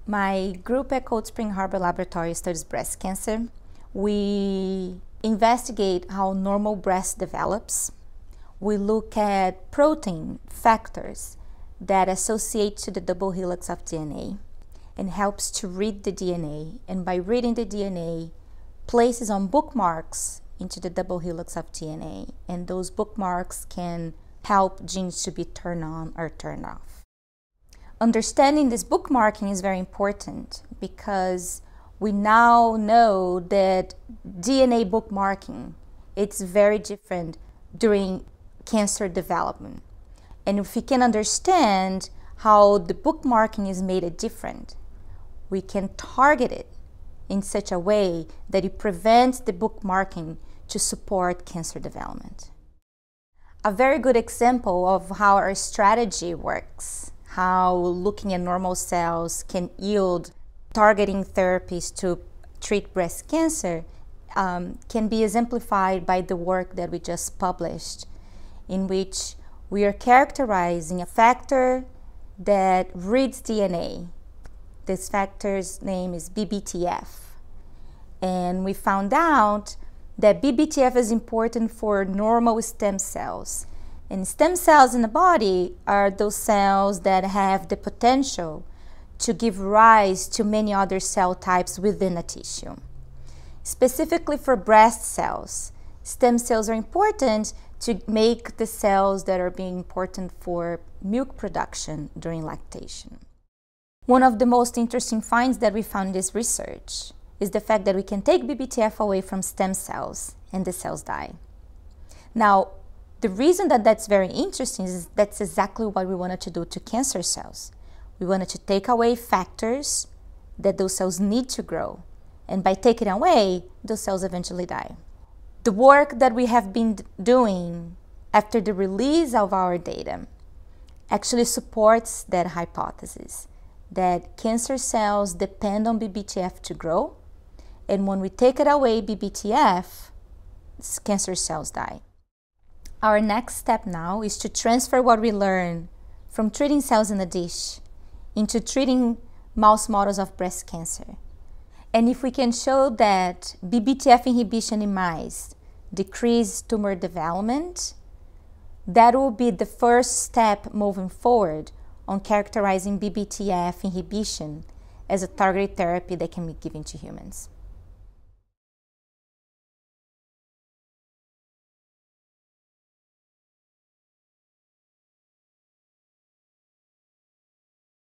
My group at Cold Spring Harbor Laboratory studies breast cancer. We investigate how normal breast develops. We look at protein factors that associate to the double helix of DNA and helps to read the DNA, and by reading the DNA, places on bookmarks into the double helix of DNA, and those bookmarks can help genes to be turned on or turned off. Understanding this bookmarking is very important because we now know that DNA bookmarking, it's very different during cancer development. And if we can understand how the bookmarking is made different, we can target it in such a way that it prevents the bookmarking to support cancer development. A very good example of how our strategy works, how looking at normal cells can yield targeting therapies to treat breast cancer, can be exemplified by the work that we just published, in which we are characterizing a factor that reads DNA. This factor's name is BPTF. And we found out that BPTF is important for normal stem cells. And stem cells in the body are those cells that have the potential to give rise to many other cell types within a tissue. Specifically for breast cells, stem cells are important to make the cells that are being important for milk production during lactation. One of the most interesting finds that we found in this research is the fact that we can take BPTF away from stem cells and the cells die. Now, the reason that that's very interesting is that's exactly what we wanted to do to cancer cells. We wanted to take away factors that those cells need to grow, and by taking away, those cells eventually die. The work that we have been doing after the release of our data actually supports that hypothesis, that cancer cells depend on BPTF to grow, and when we take it away, BPTF, cancer cells die. Our next step now is to transfer what we learn from treating cells in a dish into treating mouse models of breast cancer. And if we can show that BPTF inhibition in mice decrease tumor development, that will be the first step moving forward on characterizing BPTF inhibition as a targeted therapy that can be given to humans.